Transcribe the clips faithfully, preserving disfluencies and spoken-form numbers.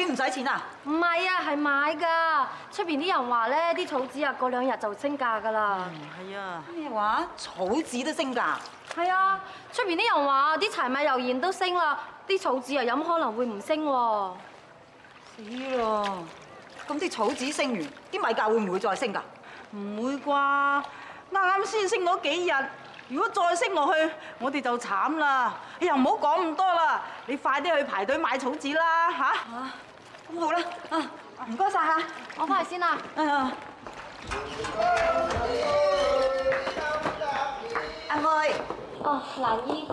唔使錢啊？ 唔係啊，係買㗎。出邊啲人話咧，啲草紙啊，過兩日就升價㗎啦。 係啊。咩話？草紙都升價？ 係啊，出邊啲人話啲柴米油鹽都升啦，啲草紙啊飲可能會唔升喎。 死咯！咁啲草紙升完，啲米價會唔會再升㗎？唔會啩？啱先升嗰幾日，如果再升落去，我哋就慘啦！哎呀，唔好講咁多啦，你快啲去排隊買草紙啦嚇！啊，咁好啦，啊，唔該晒嚇， 我翻去先啦。 啊，阿妹。 哦，蘭姨。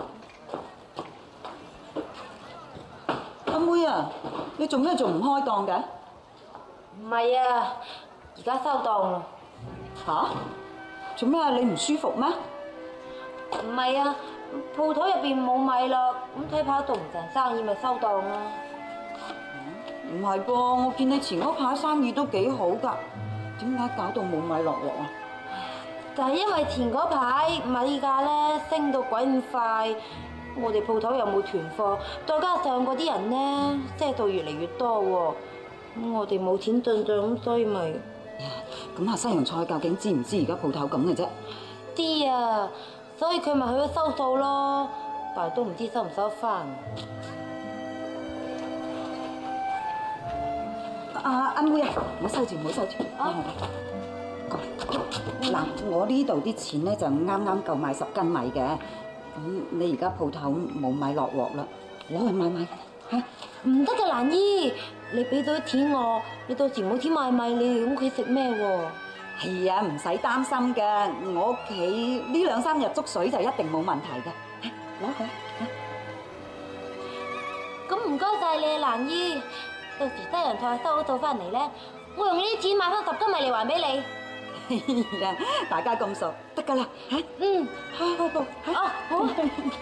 阿妹啊，你做咩仲唔開檔嘅？ 唔係啊，而家收檔啦。 嚇？做咩啊？你唔舒服咩？ 唔係啊，鋪頭入邊冇米啦，咁睇怕做唔成生意咪收檔啦。 唔係噃，我見你前嗰排生意都幾好㗎，點解搞到冇米落鑊啊？ 就係因為前嗰排米價咧升到鬼咁快，我哋鋪頭又冇囤貨，再加上嗰啲人咧即係到越嚟越多喎，咁我哋冇錢進帳，咁所以咪呀，咁阿西洋菜究竟知唔知而家鋪頭咁嘅啫？ 知啊，所以佢咪去咗收數咯，但係都唔知收唔收翻。 阿阿妹啊，唔好收住，唔好收住。啊，嗱，我呢度啲錢咧就啱啱夠買十斤米嘅，咁你而家鋪頭冇米落鑊啦，攞去買米嚇。 唔得㗎，蘭姨，你俾咗啲錢我，你到時冇錢買米，你哋屋企食咩喎？ 係啊，唔使擔心嘅，我屋企呢兩三日粥水就一定冇問題嘅，攞去。 咁唔該晒你啊，蘭姨。到時西洋菜收咗數翻嚟咧，我用呢啲錢買翻十斤米嚟還俾你。 係啊，大家咁熟，得㗎啦嚇。 嗯， 好好好。 哦，好啊。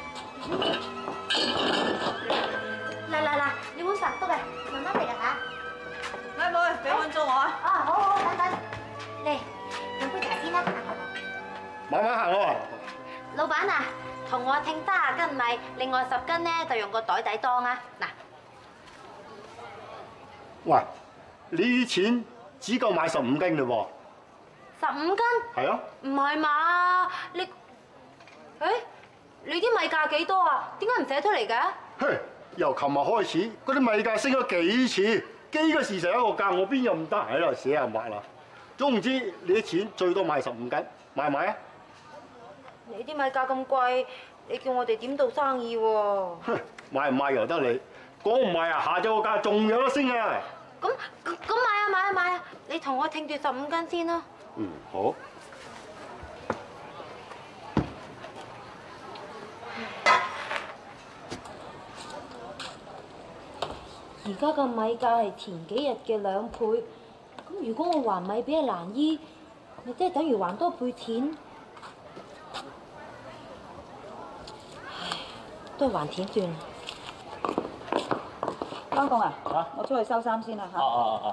嚟嚟嗱，你碗飯都嚟，慢慢嚟啊嚇。 阿妹，俾碗粥我啊。 啊，好好好，等等。嚟，飲杯茶先啦。 慢慢行喎。 老闆啊，同我稱三十斤米，另外十斤咧就用個袋仔裝啊。嗱。 喂，呢啲錢只夠買十五斤嘞喎。 十五斤？ 係啊。 唔係嘛？你，誒，你啲米價幾多啊？點解唔寫出嚟嘅？ 嘿，由琴日開始，嗰啲米價升咗幾次，幾個時辰一個價，我邊有咁得閒喺度寫下墨啦？總之，你啲錢最多買十五斤，買唔買啊？ 你啲米價咁貴，你叫我哋點做生意喎？ 哼，買唔買由得你，講唔買啊，下晝個價仲有得升啊！ 咁咁買啊買啊買啊！你同我聽住十五斤先啦。 嗯，好。 而家個米價係前幾日嘅兩倍，咁如果我還米俾阿蘭姨，咪即係等於還多倍錢。唉，都係還錢算啦。 江公啊， 嚇， 我出去收衫先啦嚇。 哦哦哦。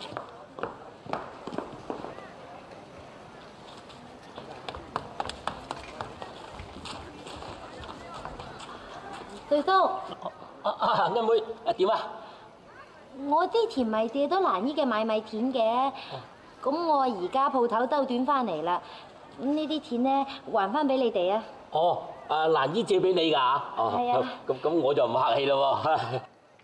對叔， 啊啊，阿妹，啊點啊？ 我之前咪借咗蘭姨嘅買米錢嘅，咁我而家鋪頭周轉翻嚟啦，咁呢啲錢咧還翻俾你哋啊。 哦，啊蘭姨借俾你㗎嚇。 係啊。 咁咁我就唔客氣咯喎。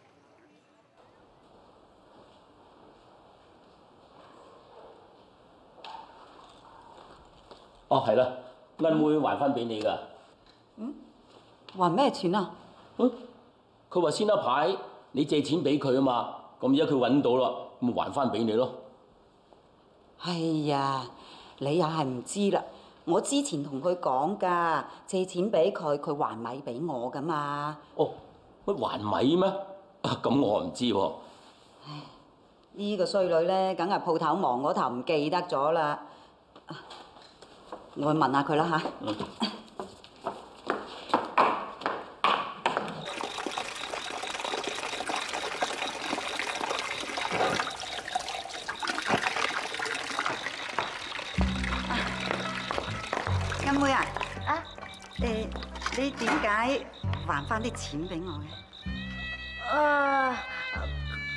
哦，係啦，阿妹還翻俾你㗎。 嗯？還咩錢啊？ 嗯，佢話先一排你借錢俾佢啊嘛，咁而家佢揾到啦，咁咪還翻俾你咯。 哎呀，你又係唔知啦！我之前同佢講㗎，借錢俾佢，佢還米俾我㗎嘛。 哦，乜還米咩？咁我唔知喎。 唉，呢個衰女咧，梗係鋪頭忙嗰頭唔記得咗啦。我去問下佢啦嚇。 嗯。 阿妹啊， 啊？ 誒，你點解還翻啲錢俾我嘅？ 啊，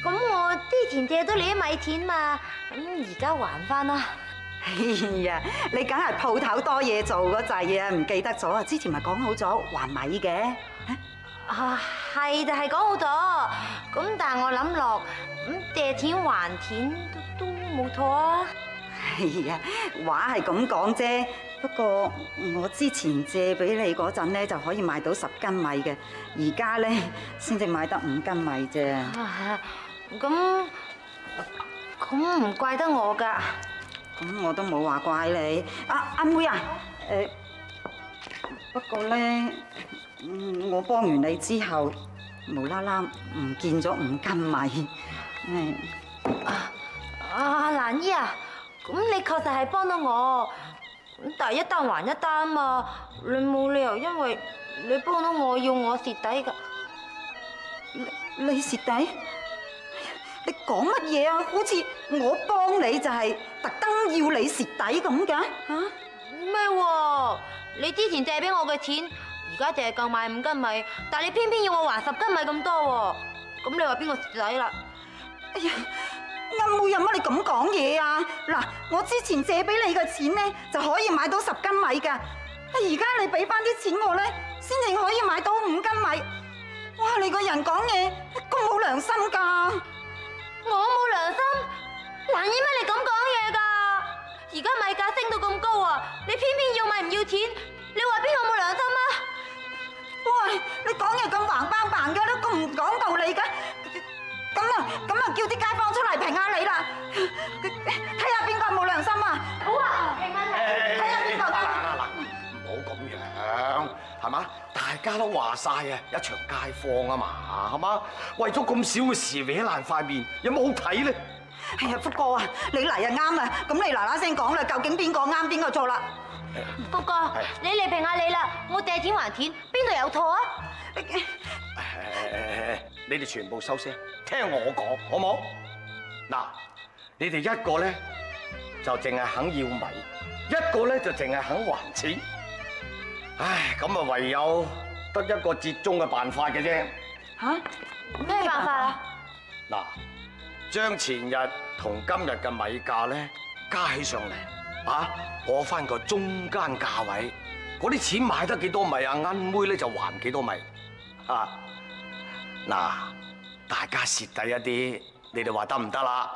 咁我之前借咗你啲米錢嘛，咁而家還翻啦。 哎呀，你梗係鋪頭多嘢做嗰陣啊，唔記得咗啊！之前咪講好咗還米嘅。 啊，係就係講好咗，咁但係我諗落，咁借錢還錢都都冇錯啊。 哎呀，話係咁講啫，不過我之前借俾你嗰陣咧就可以買到十斤米嘅，而家咧先至買得五斤米啫。 啊，咁咁唔怪得我㗎。 咁我都冇話怪你，阿阿妹啊，誒，不過咧，我幫完你之後，無啦啦唔見咗五斤米，唉。 啊啊，蘭姨啊，咁你確實係幫到我，咁但係一單還一單嘛，你冇理由因為你幫到我要我蝕底㗎。 你你蝕底？你講乜嘢啊？好似我幫你就係特登要你蝕底咁㗎嚇？ 咩喎？你之前借俾我嘅錢，而家淨係夠買五斤米，但係你偏偏要我還十斤米咁多喎，咁你話邊個蝕底啦？ 哎呀，阿妹有乜你咁講嘢啊？嗱，我之前借俾你嘅錢咧就可以買到十斤米㗎，而家你俾翻啲錢我咧，先至可以買到五斤米。哇！你個人講嘢咁冇良心㗎！ 我冇良心，蘭姨乜你咁講嘢㗎？而家米價升到咁高啊，你偏偏要米唔要錢，你話邊個冇良心啊？ 喂，你講嘢咁橫斑扮嘅，都咁唔講道理嘅，咁啊咁啊，叫啲街坊出嚟評下你啦，睇下邊個冇良心啊！ 好啊，評問題， 睇下邊個。 嗱嗱嗱，唔好咁樣，係嘛？大家都話晒啊，一場街坊啊嘛，係嘛？為咗咁少嘅事搲爛塊面，有冇好睇咧？ 哎呀，福哥啊，你嚟啊啱啊，咁你嗱嗱聲講啦，究竟邊個啱邊個錯啦？ 福哥，你嚟評下你啦，我借錢還錢，邊度有錯啊？ 你哋全部收聲，聽我講，好冇？嗱，你哋一個咧就淨係肯要米，一個咧就淨係肯還錢。唉，咁啊唯有得一個折中嘅辦法嘅啫。 嚇？ 咩辦法啊？ 嗱，將前日同今日嘅米價咧加起上嚟，啊，攞翻個中間價位，嗰啲錢買得幾多米啊？奀妹咧就還幾多米。啊，嗱，大家蝕底一啲，你哋話得唔得啦？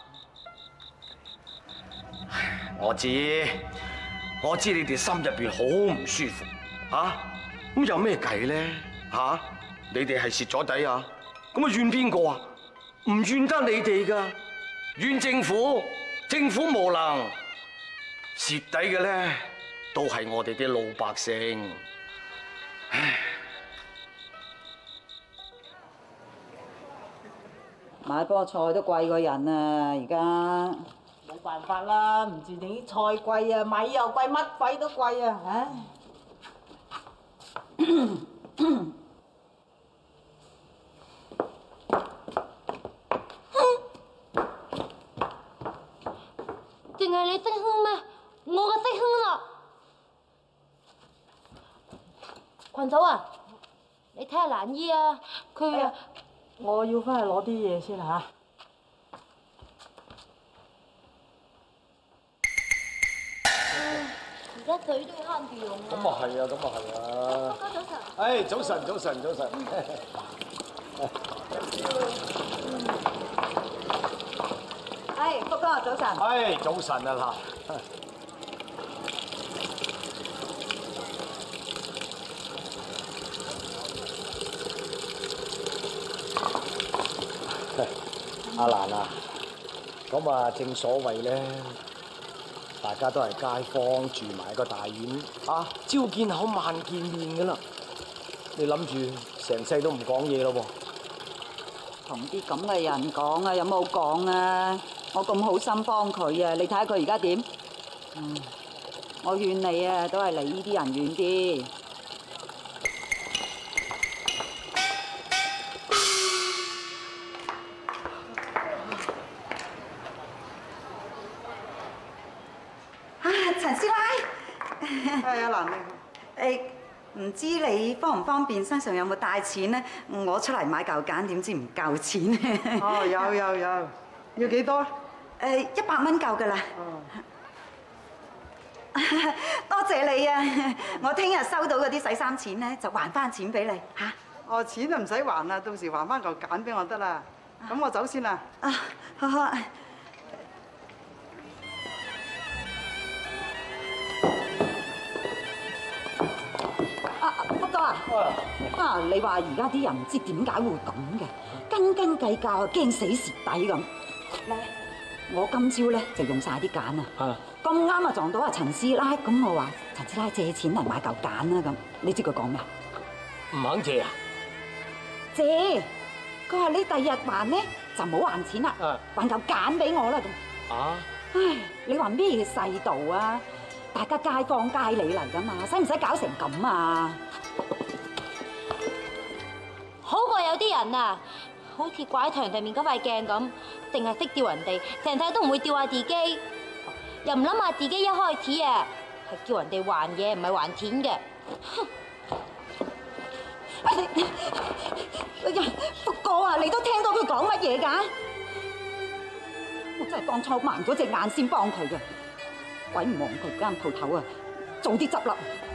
我知，我知你哋心入邊好唔舒服。啊，咁有咩計咧？吓，你哋係蝕咗底啊，咁啊怨邊個啊？唔怨得你哋噶，怨政府，政府無能，蝕底嘅咧都係我哋啲老百姓。唉， 買菠菜都貴過人啊！而家冇辦法啦，唔止你啲菜貴啊，米又貴，乜鬼都貴啊！唉。 淨係你識哼咩？我嘅識哼啦！群嫂啊，你睇下蘭姨啊，佢啊， 我要翻去攞啲嘢先嚇。 而家水都要慳住用啊！ 咁啊係啊，咁啊係啊。 早晨。 誒，早晨，早晨，早晨。 誒，福哥早晨。 誒，早晨啊嗱。阿蘭啊，咁啊正所謂咧，大家都係街坊，住埋個大院，啊，朝見口晚見面噶啦。你諗住成世都唔講嘢咯喎？ 同啲咁嘅人講啊，有冇講啊？我咁好心幫佢啊，你睇下佢而家點？嗯，我勸你啊，都係離呢啲人遠啲。啊，陳師奶。係啊，蘭妹。誒， 唔知你方唔方便，身上有冇帶錢咧？我出嚟買嚿鹼，點知唔夠錢。 哦，有有有，要幾多？ 誒，一百蚊夠㗎啦。 哦。 多謝你啊！我聽日收到嗰啲洗衫錢咧，就還翻錢俾你嚇。 哦，錢就唔使還啦，到時還翻嚿鹼俾我得啦。咁我走先啦。 啊，好好。啊，福哥啊！啊，你話而家啲人唔知點解會咁嘅，斤斤計較啊，驚死蝕底咁。咧，我今朝咧就用晒啲鹼啊！咁啱啊撞到阿陳師奶，咁我話陳師奶借錢嚟買嚿鹼啦咁，你知佢講咩？ 唔肯借啊？ 借，佢話你第日還咧就唔好還錢啦，還嚿鹼俾我啦咁。 啊？ 唉，你話咩世道啊？大家街坊街里嚟噶嘛，使唔使搞成咁啊？ 好過有啲人啊，好似掛喺牆上面嗰塊鏡咁，淨係識吊人哋，成世都唔會吊下自己，又唔諗下自己一開始啊係叫人哋還嘢，唔係還錢嘅。 哎呀，福哥啊，你都聽到佢講乜嘢㗎？我真係當初盲咗隻眼先幫佢嘅，鬼唔望佢間鋪頭啊，早啲執笠。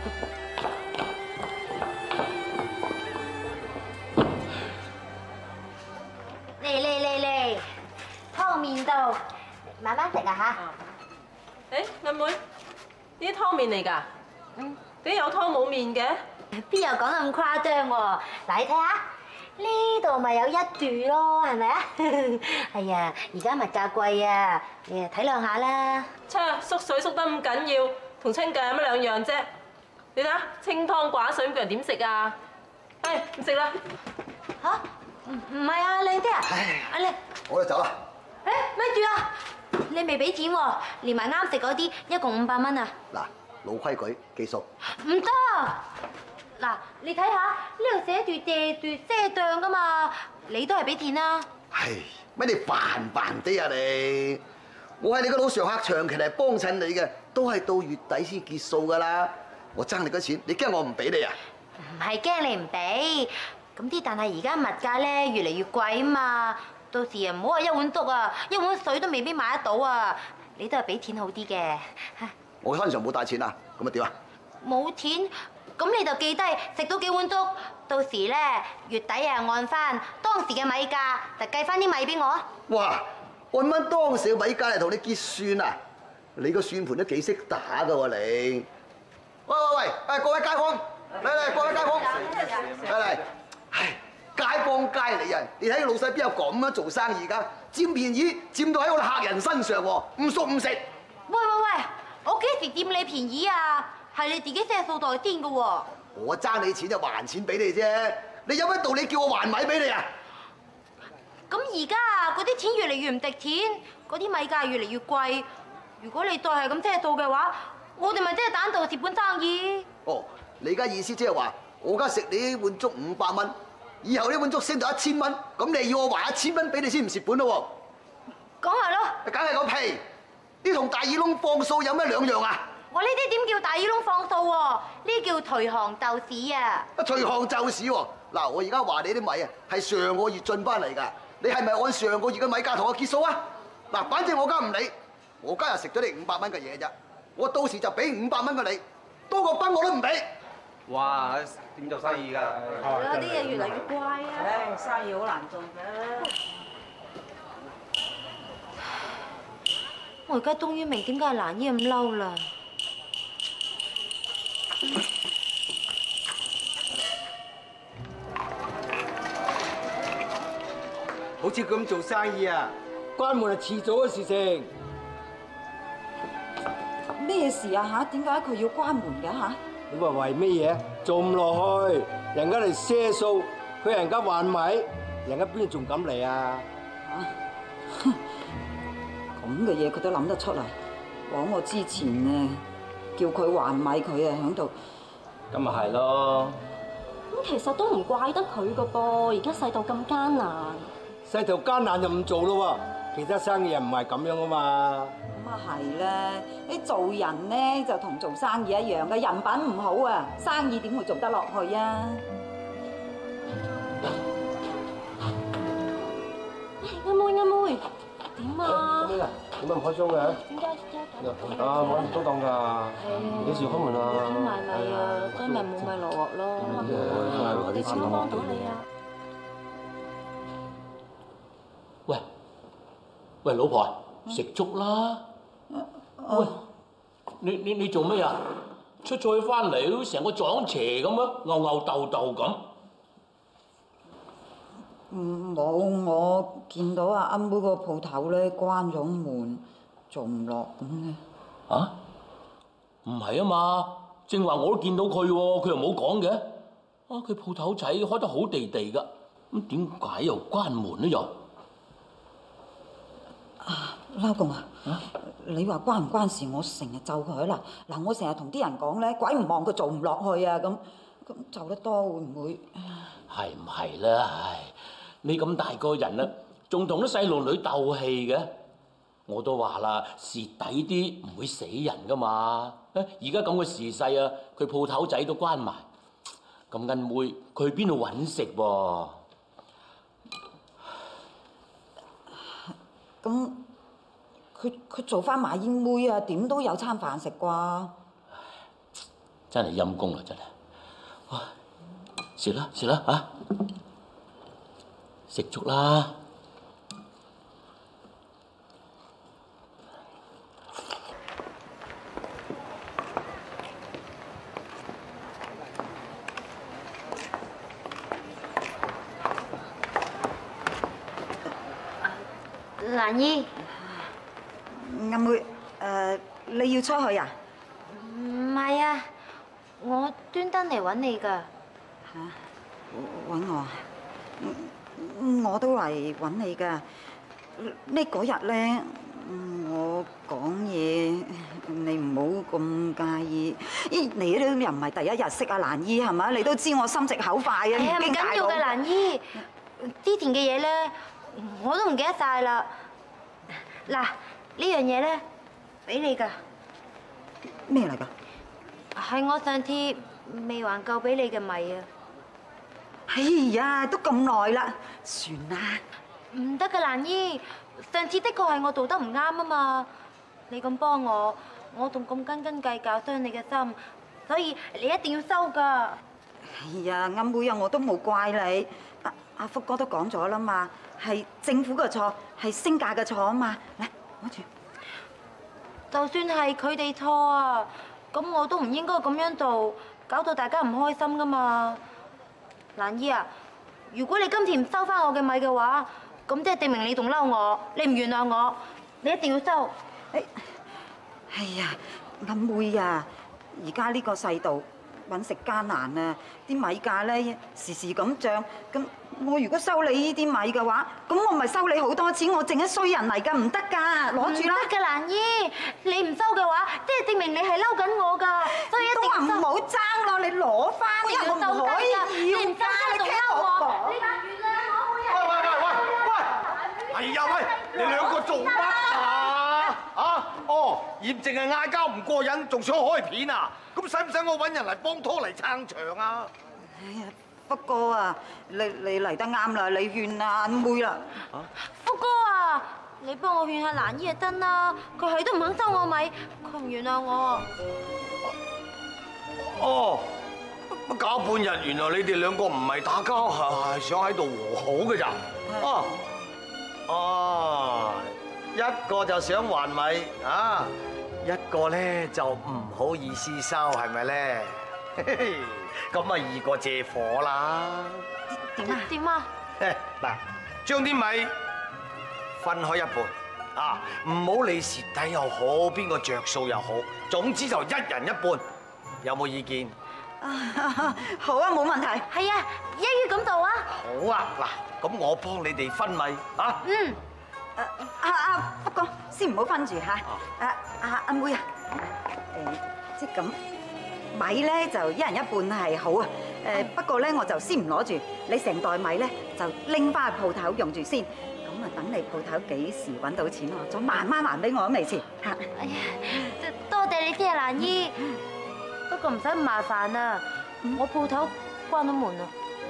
嚟嚟嚟嚟，湯麵度，慢慢食啊嚇！誒，阿妹，呢啲湯麵嚟㗎？嗯。點有湯冇麵嘅？ 邊有講得咁誇張喎？嗱，你睇下呢度咪有一段咯，係咪啊？係呀，而家物價貴啊，你體諒下啦。 切，縮水縮得咁緊要，同清計有乜兩樣啫？你睇下清湯寡水咁，叫人點食啊？誒，唔食啦！ 嚇？唔唔係啊，靚姐啊！阿靚， 我哋走啦。 誒，咪住啊！你未俾錢喎，連埋啱食嗰啲，一共五百蚊啊！ 嗱，老規矩，計數。 唔得！嗱，你睇下呢度寫住借住賒賬噶嘛，你都係俾錢啦。 唉，乜你煩煩啲啊你？我係你個老常客，長期嚟幫襯你嘅，都係到月底先結數噶啦。我爭你嗰錢，你驚我唔俾你啊？ 唔係驚你唔俾，咁啲但係而家物價咧越嚟越貴啊嘛，到時啊唔好話一碗粥啊，一碗水都未必買得到啊，你都係俾錢好啲嘅。 我身上冇帶錢啊，咁啊點啊？ 冇錢。咁你就記低食到幾碗粥，到時咧月底啊按翻當時嘅米價，就計翻啲米俾我啊！ 哇，按翻當時嘅米價嚟同你結算啊！你個算盤都幾識打噶喎你！喂喂喂，誒各位街坊，嚟嚟各位街坊，嚟嚟，唉，街坊街里人，你睇個老細邊有咁樣做生意㗎？佔便宜佔到喺我哋客人身上喎，唔熟唔食。喂喂喂，我幾時佔你便宜啊？係你自己賒數袋先㗎喎！ 我爭你錢就還錢俾你啫，你有乜道理叫我還米俾你啊？ 咁而家嗰啲錢越嚟越唔值錢，嗰啲米價越嚟越貴。如果你再係咁賒數嘅話，我哋咪即係蛋度蝕本生意。 哦，你而家意思即係話，我而家食你呢碗粥五百蚊，以後呢碗粥升到一千蚊，咁你要我還一千蚊俾你先唔蝕本咯喎？ 講係咯。 梗係個屁！呢同大耳窿放數有咩兩樣啊？ 我呢啲點叫大耳窿放數喎？呢叫隨行就市啊！ 啊，隨行就市喎！嗱，我而家話你啲米啊，係上個月進翻嚟㗎，你係咪按上個月嘅米價同我結數啊？嗱，反正我家唔理，我家又食咗你五百蚊嘅嘢啫，我到時就俾五百蚊嘅你，多個分我都唔俾。 哇！點做生意㗎？ 有啲嘢越嚟越貴啊！ 唉，生意好難做嘅。 我而家終於明點解蘭姨咁嬲啦！ 好似咁做生意啊！ 關門係遲早嘅事情。 咩事啊嚇？點解佢要關門嘅嚇？ 你話為咩嘢？做唔落去，人家嚟賒數，佢人家還米，人家邊仲敢嚟啊？ 嚇！咁嘅嘢佢都諗得出嚟，講我之前啊，叫佢還米佢啊喺度。 咁咪係咯。 咁其實都唔怪得佢噶噃，而家世道咁艱難。 世道艱難就唔做咯喎，其他生意又唔係咁樣啊嘛。 唔啊係咧，你做人咧就同做生意一樣嘅，人品唔好啊，生意點會做得落去啊？ 阿妹阿妹，點啊？ 咩啊？點解唔開張嘅？ 點解啊，冇人租檔㗎。幾時開門啊？ 有錢買米啊，所以咪冇米落鑊咯。我哋點樣幫到你啊？ 喂喂，老婆，食粥啦！喂，你你你做咩啊？出菜翻嚟都成個撞邪咁啊，吽吽豆豆咁。 嗯，冇，我見到阿阿妹個鋪頭咧關咗門，做唔落咁嘅。 啊？唔係啊嘛，正話我都見到佢喎，佢又冇講嘅。啊，佢鋪頭仔開得好地地㗎，咁點解又關門咧又？ 啊，撈公啊！你話關唔關事？我成日咒佢啦。嗱，我成日同啲人講咧，鬼唔望佢做唔落去啊！咁咁咒得多會唔會？ 係唔係咧？唉，你咁大個人啦，仲同啲細路女鬥氣嘅？我都話啦，蝕底啲唔會死人噶嘛。而家咁嘅時勢啊，佢鋪頭仔都關埋，咁恩妹佢去邊度揾食喎？ 咁佢佢做翻賣煙妹啊，點都有餐飯食啩？ 真係陰公啦，真係。哇！食啦食啦嚇，食粥啦！ 蘭姨， 阿妹，誒你要出去啊？ 唔係啊，我專登嚟揾你㗎。 嚇！揾我啊？我都嚟揾你㗎。呢嗰日咧，我講嘢，你唔好咁介意。咦，你都又唔係第一日識阿蘭姨係咪？你都知我心直口快啊！ 係啊，唔緊要嘅，蘭姨。之前嘅嘢咧，我都唔記得晒啦。嗱，呢樣嘢咧，俾你㗎。 咩嚟㗎？ 係我上次未還夠俾你嘅米啊！ 哎呀，都咁耐啦，算啦。 唔得㗎，蘭姨，上次的確係我做得唔啱啊嘛。你咁幫我，我仲咁斤斤計較，傷你嘅心，所以你一定要收㗎。 哎呀，阿妹啊，我都冇怪你。阿阿福哥都講咗啦嘛，係政府嘅錯，係升價嘅錯啊嘛。嚟，攞住。 就算係佢哋錯啊，咁我都唔應該咁樣做，搞到大家唔開心㗎嘛。蘭姨啊，如果你今次唔收翻我嘅米嘅話，咁即係證明你仲嬲我，你唔原諒我，你一定要收。 誒，哎呀，阿妹啊，而家呢個世道揾食艱難啊，啲米價咧時時咁漲，咁我如果收你呢啲米嘅話，咁我咪收你好多錢，我淨係衰人嚟㗎，唔得㗎，攞住啦。 唔得㗎，蘭姨，你唔收嘅話，即係證明你係嬲緊我㗎，所以一定要收。 都話唔好爭咯，你攞翻， 我要收唔可以要你唔收㗎， 仲你聽嬲我， 我講。 你唔原諒我，每日。 喂喂喂喂！係呀喂，你兩個做乜啊？啊？哦，驗淨係嗌交唔過癮，仲想開片啊？咁使唔使我揾人嚟幫拖嚟撐場啊？ 哎呀，福哥啊，你你嚟得啱啦，你勸阿妹啦。 福哥啊，你幫我勸下蘭姨就真啦，佢係都唔肯收我米，佢唔原諒我。 哦，乜搞半日，原來你哋兩個唔係打交，係係想喺度和好嘅咋？哦，哦，一個就想還米啊，一個咧就唔好意思收，係咪咧？咁啊，二個借火啦。 點啊？點啊？ 嗱，將啲米分開一半啊，唔好理蝕底又好，邊個着數又好，總之就一人一半，有冇意見？ 好啊，冇問題。 係啊，一於咁做啊。 好啊，嗱，咁我幫你哋分米啊。 嗯。 誒阿阿福哥，先唔好分住嚇。誒阿阿妹啊，誒即係咁米咧就一人一半係好啊。誒不過咧我就先唔攞住，你成袋米咧就拎翻去鋪頭用住先。咁咁啊，等你鋪頭幾時揾到錢我，再慢慢還俾我咁嚟先嚇。 哎呀，多謝你先啊，蘭姨。不過唔使咁麻煩啊，我鋪頭關咗門啦。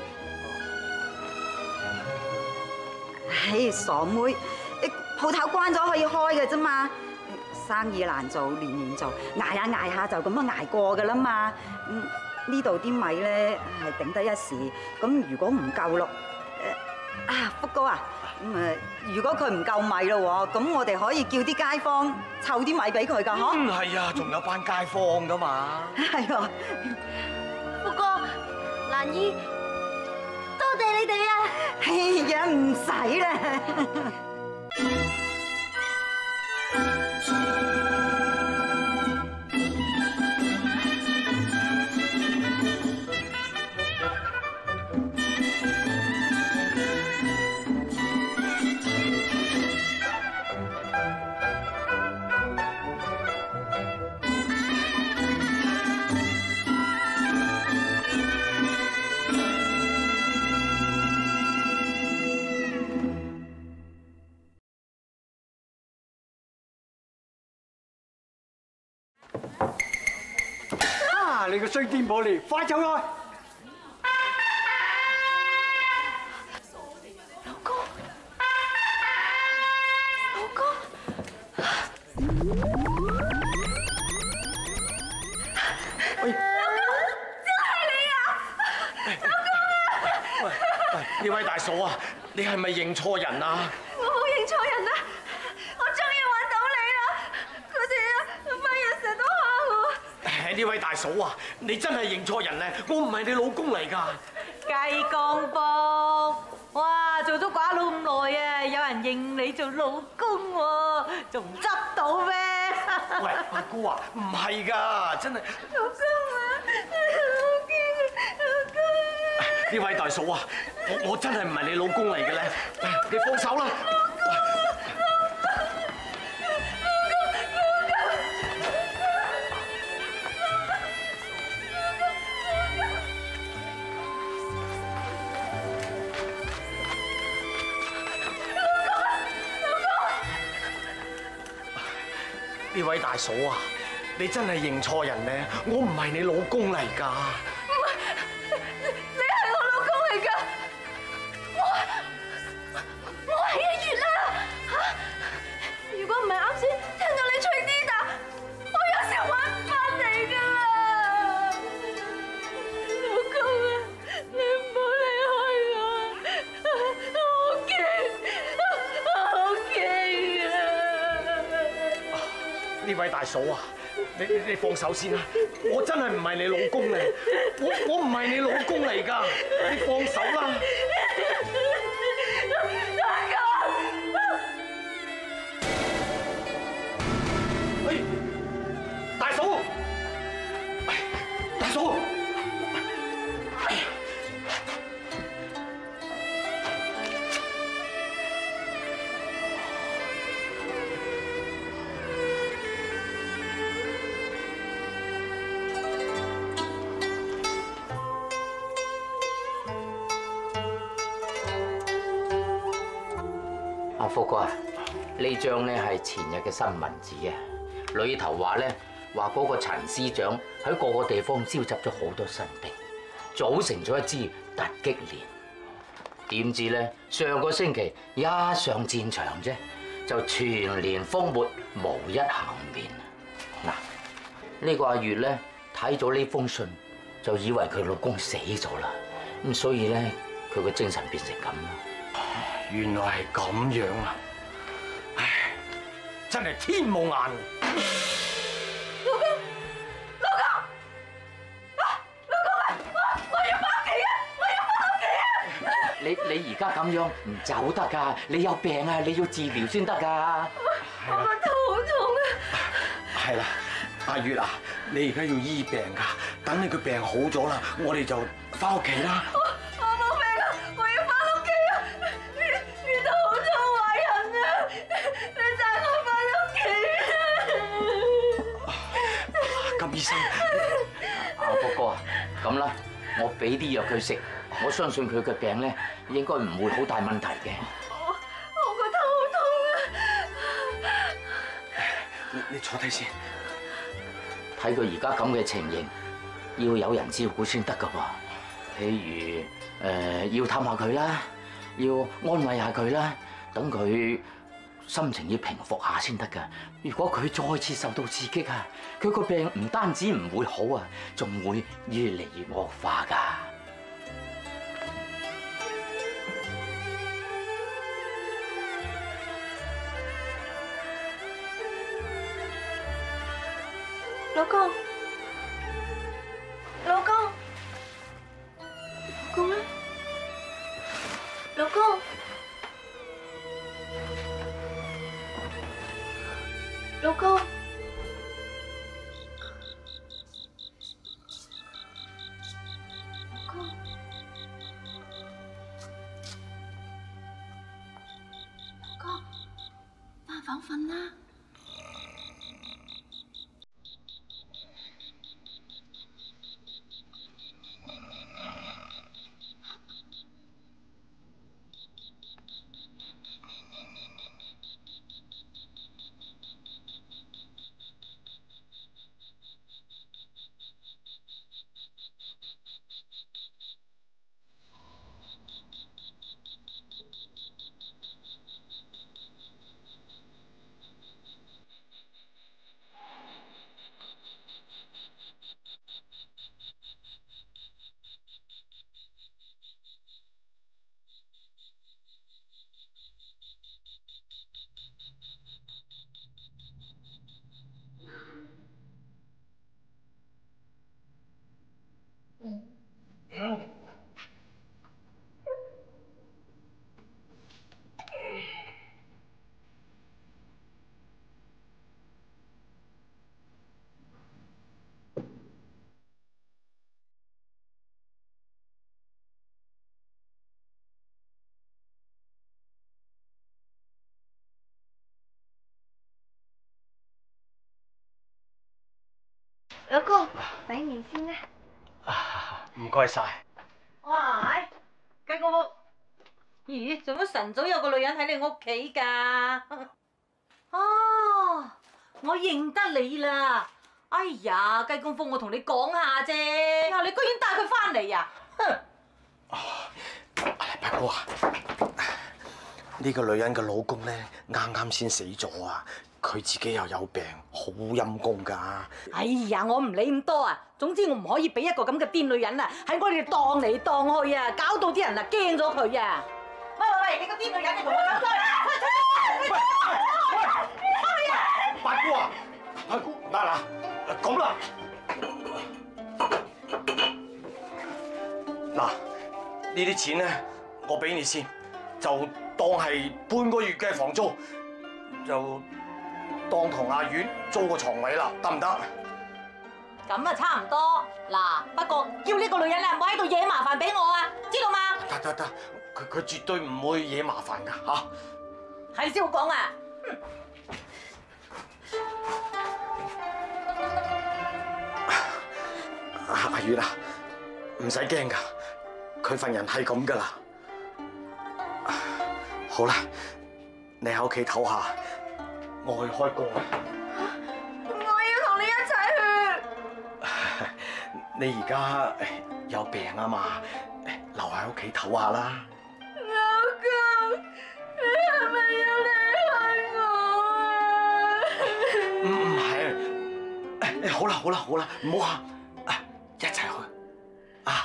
唉，傻妹，你鋪頭關咗可以開嘅啫嘛。生意難做，年年做，捱下捱下就咁樣捱過㗎啦嘛。嗯，呢度啲米咧係頂得一時，咁如果唔夠咯，誒啊，福哥啊，咁誒，如果佢唔夠米咯喎，咁我哋可以叫啲街坊湊啲米俾佢㗎，嗬？ 嗯，係啊，仲有班街坊㗎嘛。 係喎， 福哥、蘭姨，多謝你哋啊！ 哎呀，唔使啦。 你個衰癲婆嚟，快走開！ 老公，老公， 喂， 真係你啊！老公啊！ 喂喂，呢位大嫂啊，你係咪認錯人啊？ 我冇認錯人啊！我終於揾到你啦！佢哋啊，班人成日都蝦我。 呢位大嫂啊，你真係認錯人咧！我唔係你老公嚟㗎。 雞公煲，哇！做咗寡佬咁耐啊，有人認你做老公喎，仲唔執到咩？ 喂，阿姑啊，唔係㗎，真係。 老公啊，好驚啊，老公！ 呢位大嫂啊，我我真係唔係你老公嚟嘅咧，你放手啦。呢位大嫂啊，你真係認錯人咧，我唔係你老公嚟㗎。 唔係，你係我老公嚟㗎，我我係阿月啦嚇！如果唔係啱先聽到你吹啲打，我有時揾唔翻你㗎啦。老公啊，你唔好離開我，我好驚，我好驚啊！ 呢位大嫂啊，你你你放手先啦，我真係唔係你老公嚟，我我唔係你老公嚟㗎，你放手啦。哎，大嫂，哎，大嫂，哎呀！ 阿福哥啊，呢張咧係前日嘅新聞紙啊，裏頭話咧話嗰個陳司長喺各個地方召集咗好多新兵，組成咗一支突擊連。點知咧上個星期一上戰場啫，就全連覆沒，無一幸免。嗱，呢個阿月咧睇咗呢封信，就以為佢老公死咗啦，咁所以咧佢個精神變成咁啦。 原來係咁樣啊！唉，真係天冇眼。 老公，老公，啊，老公啊，我我要翻屋企啊！我要翻屋企啊！ 你你而家咁樣唔走得㗎，你有病啊，你要治療先得㗎。 我個頭好痛啊！ 係啦，阿月啊，你而家要醫病㗎，等你個病好咗啦，我哋就翻屋企啦。 我冇病啊！我要翻屋企啊！呢呢度好多壞人啊！你帶我翻屋企啊！ 金醫生， 阿福哥啊，咁啦，我俾啲藥佢食，我相信佢嘅病咧應該唔會好大問題嘅。 我我你坐低先。 睇佢而家咁嘅情形，要有人照顧先得噶噃。譬如誒、呃，要探下佢啦，要安慰下佢啦，等佢心情要平復下先得噶。如果佢再次受到刺激啊，佢個病唔單止唔會好啊，仲會越嚟越惡化噶。 老公，老公，老公咧，老公，老公，老公，老公，翻房瞓啦。 老公，洗面先啦。 唔該晒。 哇！雞公屋，咦？做乜晨早有個女人喺你屋企㗎？哦，我認得你啦！哎呀，雞公風，我同你講下啫。呀，你居然帶佢翻嚟呀？哼！ 八哥啊，呢個女人嘅老公咧，啱啱先死咗啊！佢自己又有病，好陰公㗎。 哎呀，我唔理咁多啊！總之我唔可以俾一個咁嘅癲女人啊喺我哋度蕩嚟蕩去啊，搞到啲人啊驚咗佢啊！喂喂喂，你個癲女人，你同我走開！喂喂喂！ 八哥啊，八哥，嗱嗱，咁啦，嗱，呢啲錢咧，我俾你先，就當係半個月嘅房租，就。當同阿月租個床位啦，得唔得？ 咁啊，差唔多。嗱，不過叫呢個女人啊，唔好喺度惹麻煩俾我啊，知道嗎？ 得得得，佢佢絕對唔會惹麻煩噶嚇。 係你先好講啊！ 阿阿月啊，唔使驚噶，佢份人係咁噶啦。好啦，你喺屋企唞下。我去開工啦！ 我要同你一齊去。 你而家有病啊嘛，留喺屋企唞下啦。 老公，你係咪要離開我啊？ 唔唔係，好啦好啦好啦，唔好喊，一齊去啊！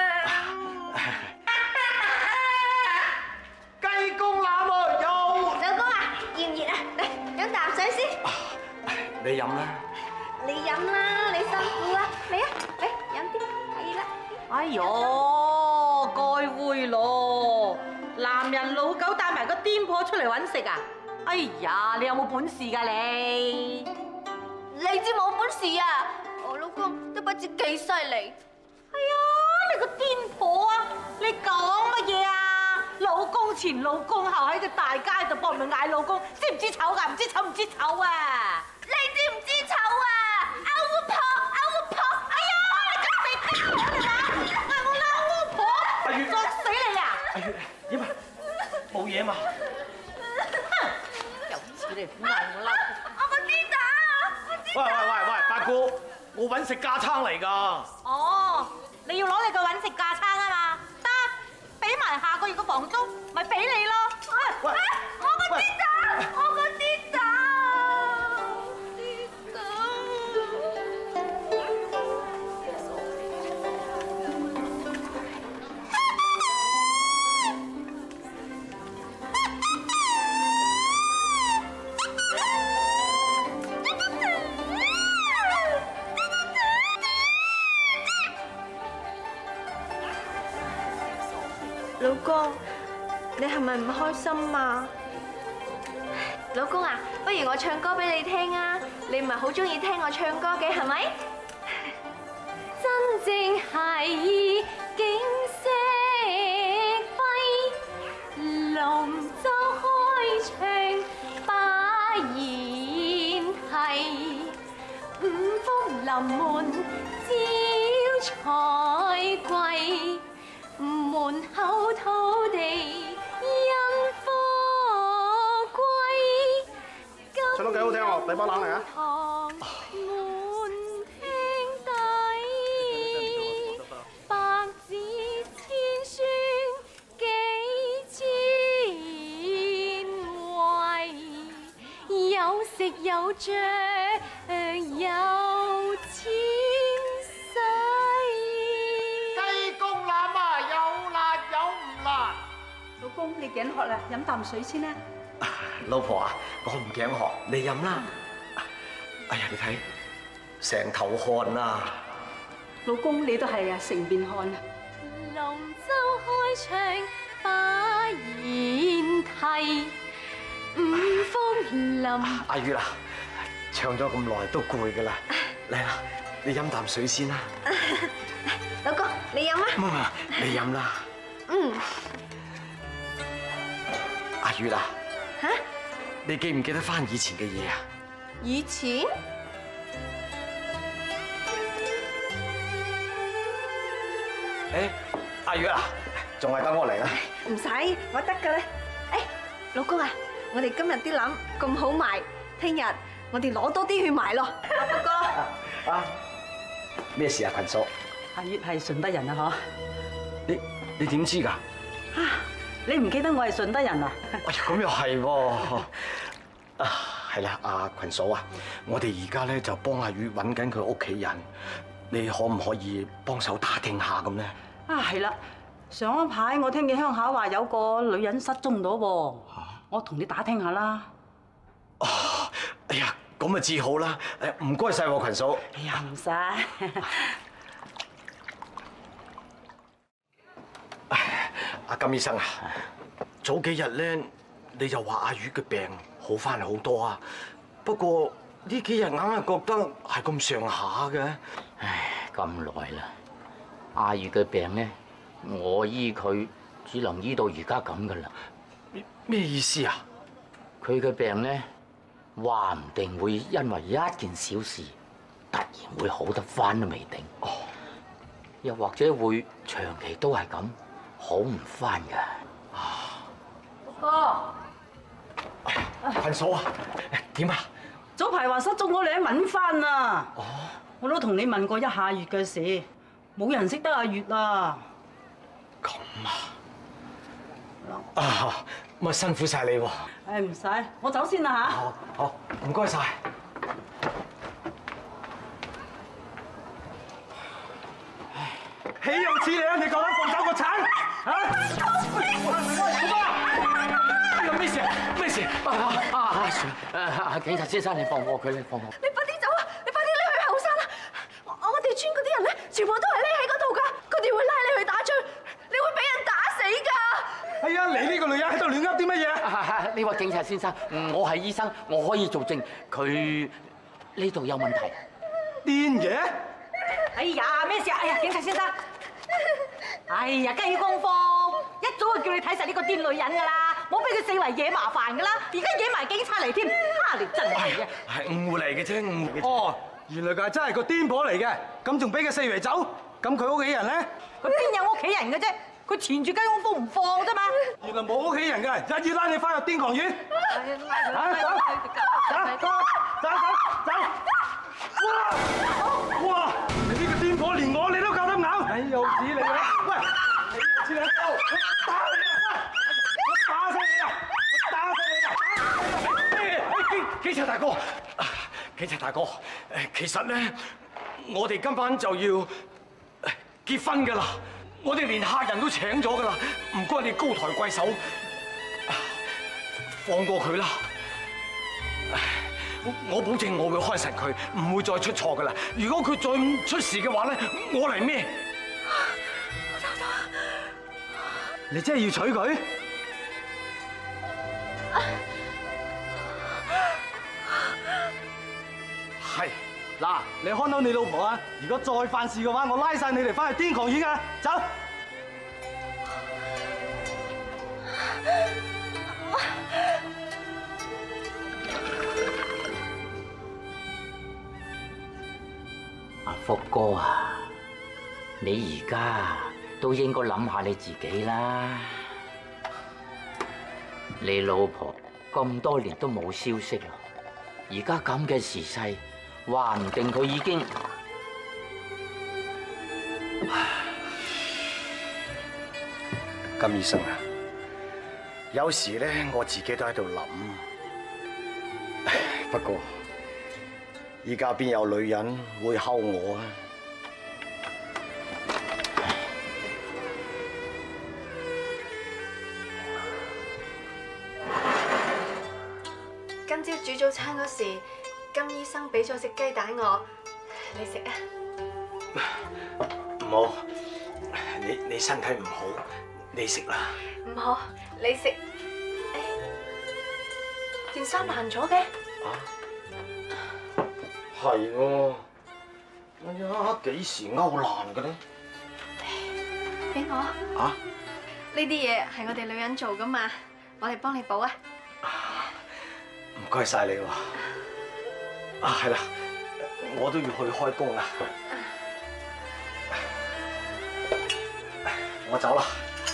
雞公腩啊，有！ 老公啊，熱唔熱啊？嚟飲啖水先。 你飲啦。 你飲啦，你辛苦啦，嚟啊，嚟飲啲，係啦。 哎喲，該會咯！男人老狗帶埋個癲婆出嚟揾食啊！哎呀，你有冇本事㗎你？ 你知冇本事啊！我老公都不知幾犀利。 哎呀，你個癲婆啊！你講乜嘢啊？老公前老公後喺個大街度搏命嗌老公，知唔知醜㗎？唔知醜唔知醜啊！ 你知唔知醜啊？歐婆，歐婆！ 哎呀，你咁地癲婆嚟㗎！嗌我歐婆， 阿月， 作死你啊！ 阿月，點啊？冇嘢嘛？ 有次你唔嗌我嬲。 我個癲蛋啊！ 我揾食架撐嚟㗎。 哦，你要攞你個揾食架撐啊嘛？得，俾埋下個月個房租，咪俾你咯。喂，我個跌打，我個跌打，跌打。 老公，你係咪唔開心啊？老公啊，不如我唱歌俾你聽啊！你唔係好中意聽我唱歌嘅係咪？真正係景色輝，龍舟開唱把宴係，五福臨門招財貴。門口土地因貨貴， 唱得幾好聽喎，俾包冷嚟啊！ 門廳底，白紙千宣幾千位，有食有着有錢。 老公，你頸渴啦，飲啖水先啦。 老婆啊，我唔頸渴，你飲啦。哎呀，你睇成頭汗啊！ 老公，你都係啊，成面汗啊！ 龍舟開唱把宴題，五福臨。 阿月啊，唱咗咁耐都攰噶啦，嚟啦，你飲啖水先啦。 老公，你飲啊？ 唔係，你飲啦。 嗯。 阿月啊， 嚇？ 你記唔記得翻以前嘅嘢啊？ 以前？ 誒，阿月啊，仲係等我嚟啦。 唔使，我得㗎啦。誒，老公啊，我哋今日啲欖咁好賣，聽日我哋攞多啲去賣咯。阿福哥。 啊？咩事啊，群嫂？ 阿月係順德人啊， 嗬？你你點知㗎？ 啊！你唔記得我係順德人啊？ 哎呀，咁又係喎。啊，係啦，阿群嫂啊，我哋而家咧就幫阿月揾緊佢屋企人，你可唔可以幫手打聽下咁咧？ 啊，係啦，上一排我聽見鄉下話有個女人失蹤咗喎，我同你打聽下啦。 哦，哎呀，咁啊至好啦，誒唔該晒喎，群嫂。 哎呀，唔使。 阿金醫生啊，早幾日咧你就話阿月嘅病好翻好多啊，不過呢幾日硬係覺得係咁上下嘅。 唉，咁耐啦，阿月嘅病咧，我醫佢只能醫到而家咁噶啦。 咩意思啊？ 佢嘅病咧，話唔定會因為一件小事，突然會好得翻都未定。哦，又或者會長期都係咁。好唔翻㗎， 哥， 群嫂啊，點啊？ 早排話失蹤嗰女揾翻啦。哦，我都同你問過一下月嘅事，冇人識得阿月啊。 咁啊？啊，咁啊辛苦晒你喎。 誒唔使，我走先啦嚇。 好，好，唔該晒。 豈有此理啊！你夠膽放走個橙？嚇！ 有咩事？咩事？啊啊啊！啊！警察先生，你放過佢，你放過。 你快啲走啊！你快啲匿去後山啦！我我哋村嗰啲人咧，全部都係匿喺嗰度噶，佢哋會拉你去打仗，你會俾人打死㗎！ 係啊，你呢個女人喺度亂噏啲乜嘢？ 呢位警察先生，我係醫生，我可以做證，佢呢度有問題。 癲嘅？ 哎呀，咩事啊？哎呀，警察先生。哎呀，雞公風，一早就叫你睇實呢個癲女人㗎啦，冇俾佢四圍惹麻煩㗎啦，而家惹埋警察嚟添，哈！你真係嘅。 係誤會嚟嘅啫，誤會嘅啫。 哦，原來佢係真係個癲婆嚟嘅，咁仲俾佢四圍走，咁佢屋企人咧？ 佢邊有屋企人嘅啫？佢纏住雞公風唔放啫嘛。 原來冇屋企人嘅，一於拉你翻入癲狂院。走走走走走走。 哇！哇！你呢個癲婆連我你都夠得咬，哎又指你啦！喂，你又指你刀，我打你啊！我打死你啊！我打死你啊！ 警警察大哥，警察大哥，誒其實咧，我哋今晚就要結婚㗎啦，我哋連客人都請咗㗎啦，唔該你高抬貴手，放過佢啦。我保證我會看實佢，唔會再出錯㗎啦。如果佢再出事嘅話咧，我嚟孭。 你真係要娶佢？ 係。 嗱，你看到你老婆啊！如果再犯事嘅話，我拉晒你哋翻去癲狂院啊！走！ 阿福哥啊，你而家都應該諗下你自己啦。你老婆咁多年都冇消息啦，而家咁嘅時勢。話唔定佢已經， 金醫生啊，有時咧我自己都喺度諗，不過依家邊有女人會睺我啊？ 今朝煮早餐嗰時，金醫生俾咗隻雞蛋我，你食啊？ 唔好，你你身體唔好，你食啦。 唔好，你食。件衫爛咗嘅。 啊？係喎，哎呀，幾時勾爛嘅咧？ 俾我。 啊？ 呢啲嘢係我哋女人做噶嘛，我嚟幫你補啊。 唔該晒你喎。啊，係啦，我都要去開工啦，我走啦。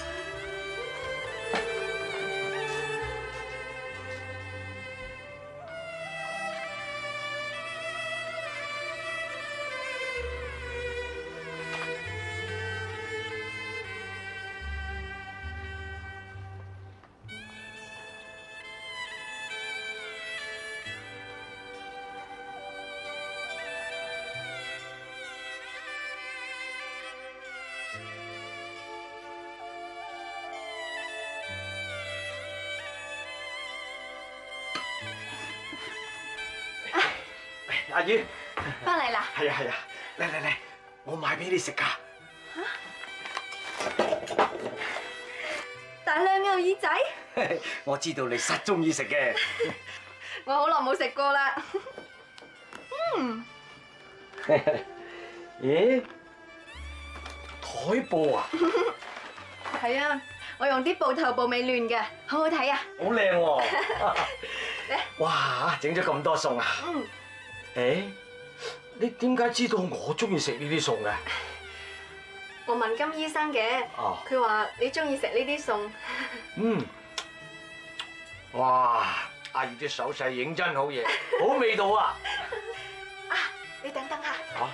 阿姨， 翻嚟啦！ 係啊係啊，嚟嚟嚟，我買俾你食㗎。 大量牛耳仔， 我知道你實中意食嘅。 我好耐冇食過啦。嗯。 咦？台布啊？ 係啊，我用啲布頭布尾亂嘅，好好睇啊！ 好靚喎！哇，整咗咁多餸啊！ 嗯。 誒，你點解知道我中意食呢啲餸嘅？ 我問金醫生嘅，佢話你中意食呢啲餸。 嗯。哇！阿姨隻手勢認真好嘢，好味道啊！ 啊，你等等下。 嚇？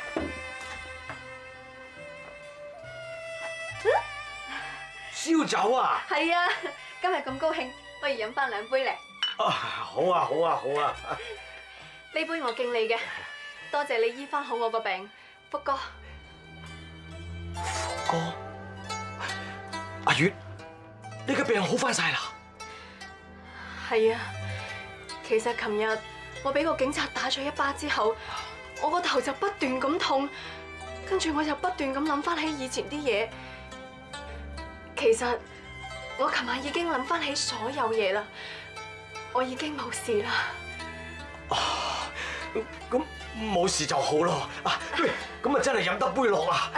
燒酒啊！ 係啊，今日咁高興，不如飲翻兩杯嚟。 啊，好啊，好啊，好啊！ 呢杯我敬你嘅，多謝你醫翻好我個病，福哥。 福哥，阿月，你嘅病好翻晒啦？ 係啊，其實琴日我俾個警察打咗一巴之後，我個頭就不斷咁痛，跟住我就不斷咁諗翻起以前啲嘢。其實我琴晚已經諗翻起所有嘢啦，我已經冇事啦。 啊，咁冇事就好咯。啊，咁啊真係飲得杯落啊！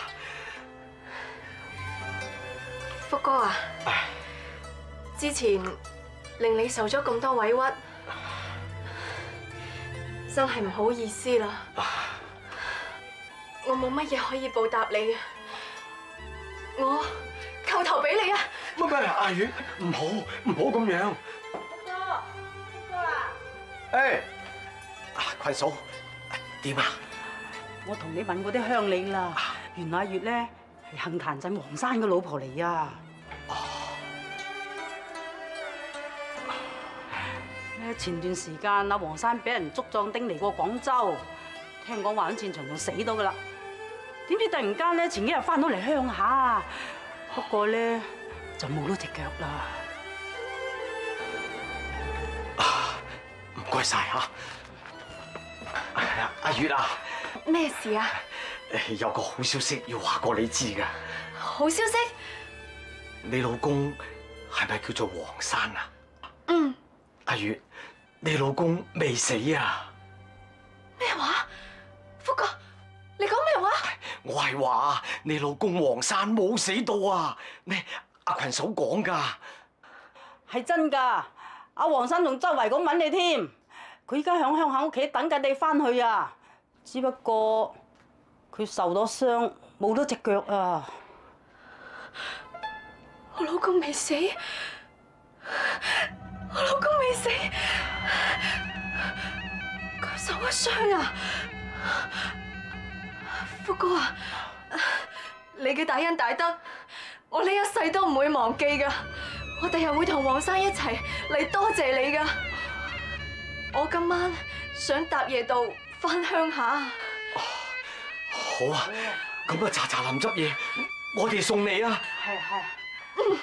福哥啊，之前令你受咗咁多委屈，真係唔好意思啦。我冇乜嘢可以報答你，我叩頭俾你啊！ 乜乜阿月，唔好唔好咁樣。 福哥，福哥啊！ 誒，啊，坤嫂， 點啊？ 我同你問過啲鄉里啦，原來阿月咧係杏壇鎮黃山嘅老婆嚟啊！哦。前段時間阿黃山俾人捉壯丁嚟過廣州，聽講話喺戰場仲死到噶啦。點知突然間咧，前幾日翻到嚟鄉下，不過咧就冇咗隻腳啦。 唔該晒嚇。阿月啊， 咩事啊？ 有個好消息要話過你知㗎。 好消息？ 你老公係咪叫做黃山啊？ 嗯。 阿月，你老公未死啊？ 咩話？福哥，你講咩話？ 我係話你老公黃山冇死到啊！你阿群嫂講㗎， 係真㗎。阿黃山仲周圍咁揾你添，佢依家響鄉下屋企等緊你翻去啊！只不過佢受咗傷，冇咗隻腳啊！ 我老公未死，我老公未死，佢受咗傷啊！福哥啊，你嘅大恩大德，我呢一世都唔會忘記噶。我第日會同黃山一齊嚟多謝你噶。我今晚想搭夜渡翻鄉下。 好啊，咁啊茶茶林汁嘢，我哋送你啊。 係係。 嗯。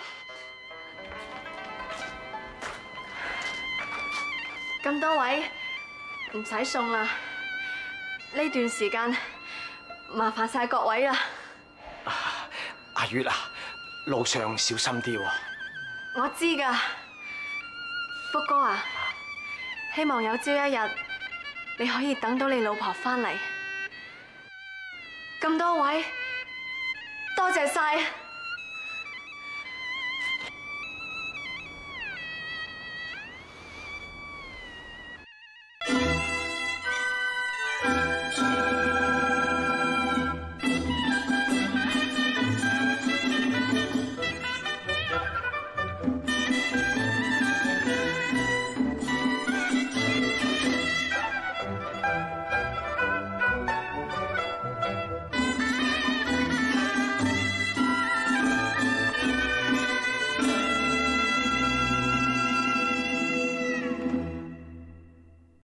咁多位唔使送啦，呢段時間麻煩晒各位啦。 阿月啊，路上小心啲喎。 我知噶，福哥啊，希望有朝一日你可以等到你老婆翻嚟。咁多位，多謝晒。